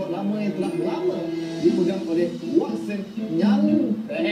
rekod lama yang telah lama dipegang oleh Watson Nyalu.